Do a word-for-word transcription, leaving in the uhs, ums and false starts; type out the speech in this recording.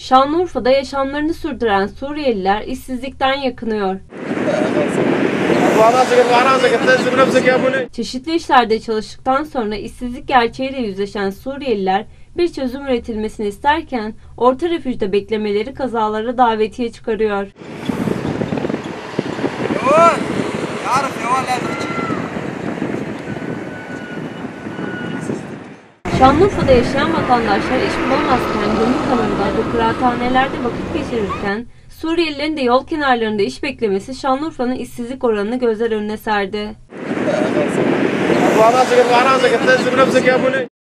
Şanlıurfa'da yaşamlarını sürdüren Suriyeliler işsizlikten yakınıyor. Çeşitli işlerde çalıştıktan sonra işsizlik gerçeğiyle yüzleşen Suriyeliler bir çözüm üretilmesini isterken orta refüjde beklemeleri kazalara davetiye çıkarıyor. Şanlıurfa'da yaşayan vatandaşlar iş bulamazken gönül kanında ve kıraathanelerde vakit geçirirken Suriyelilerin de yol kenarlarında iş beklemesi Şanlıurfa'nın işsizlik oranını gözler önüne serdi.